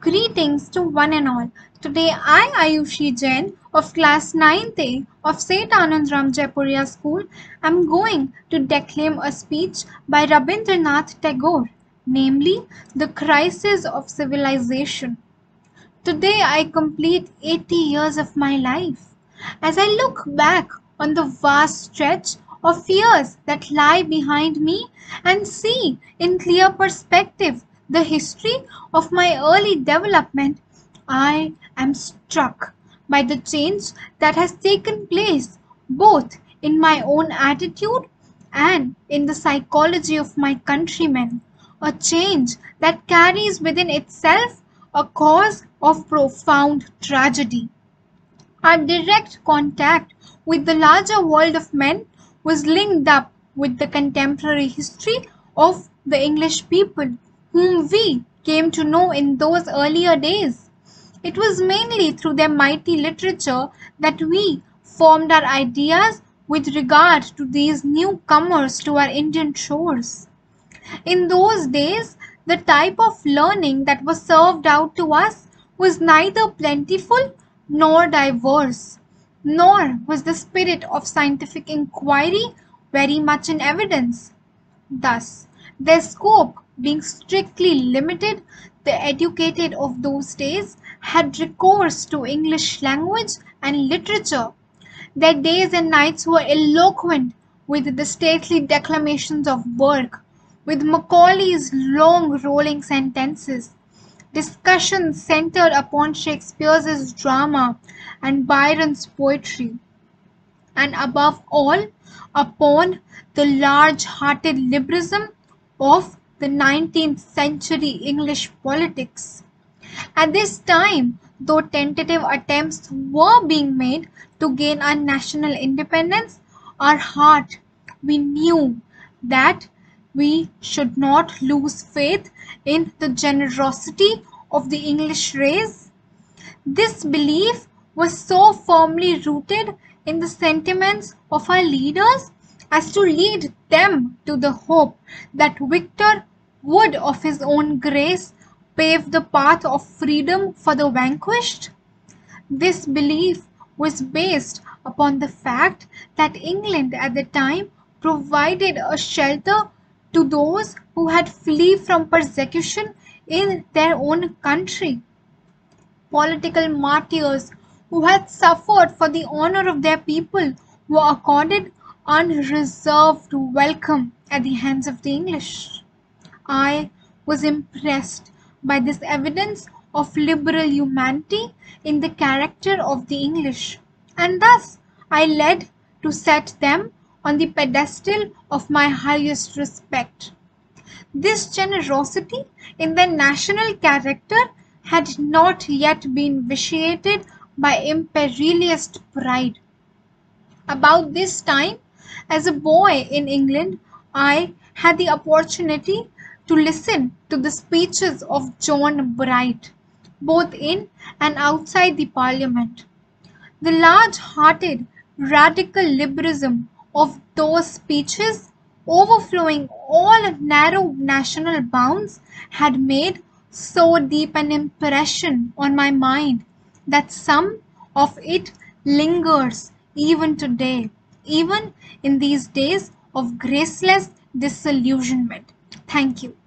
Greetings to one and all. Today I, Ayushi Jain of class 9th A of St. Anandram Jaipuria School, am going to declaim a speech by Rabindranath Tagore, namely The Crisis of Civilization. Today I complete 80 years of my life. As I look back on the vast stretch of years that lie behind me and see in clear perspective the history of my early development, I am struck by the change that has taken place both in my own attitude and in the psychology of my countrymen, a change that carries within itself a cause of profound tragedy. Our direct contact with the larger world of men was linked up with the contemporary history of the English people, whom we came to know in those earlier days. It was mainly through their mighty literature that we formed our ideas with regard to these newcomers to our Indian shores. In those days, the type of learning that was served out to us was neither plentiful nor diverse, nor was the spirit of scientific inquiry very much in evidence. Thus, their scope being strictly limited, the educated of those days had recourse to English language and literature. Their days and nights were eloquent with the stately declamations of Burke, with Macaulay's long rolling sentences. Discussions centered upon Shakespeare's drama and Byron's poetry, and above all, upon the large-hearted liberalism of the 19th century English politics. At this time, though tentative attempts were being made to gain our national independence, our heart, we knew that we should not lose faith in the generosity of the English race. This belief was so firmly rooted in the sentiments of our leaders as to lead them to the hope that Victor would of his own grace pave the path of freedom for the vanquished. This belief was based upon the fact that England at the time provided a shelter to those who had fled from persecution in their own country. Political martyrs who had suffered for the honor of their people were accorded unreserved welcome at the hands of the English. I was impressed by this evidence of liberal humanity in the character of the English, and thus I led to set them on the pedestal of my highest respect. This generosity in their national character had not yet been vitiated by imperialist pride. About this time, as a boy in England, I had the opportunity to listen to the speeches of John Bright, both in and outside the Parliament. The large-hearted radical liberalism of those speeches, overflowing all narrow national bounds, had made so deep an impression on my mind that some of it lingers even today, even in these days of graceless disillusionment. Thank you.